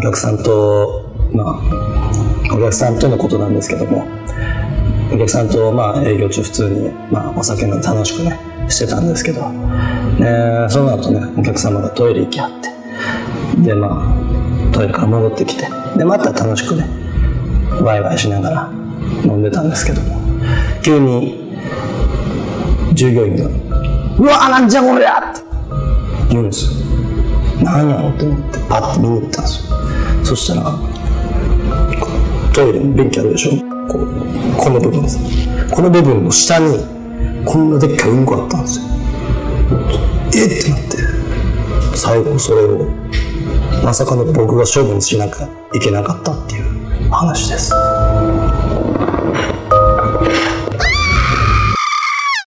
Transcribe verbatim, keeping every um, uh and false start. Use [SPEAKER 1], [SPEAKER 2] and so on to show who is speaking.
[SPEAKER 1] 客さんとまあお客さんとのことなんですけども、お客さんとまあ営業中普通にまあお酒飲んで楽しくねしてたんですけど、ね、その後ねお客様がトイレ行きはって、でまあトイレから戻ってきて、でまた楽しくねワイワイしながら飲んでたんですけども、急に従業員が「うわーなんじゃこれや!」って言うんですよ。何やろって思ってパッと見に行ったんですよ。そしたらトイレに便器あるでしょ、こうこの部分です。この部分の下にこんなでっかいうんこあったんですよ。えってなって、最後それをまさかの僕が処分しなきゃいけなかったっていう話です。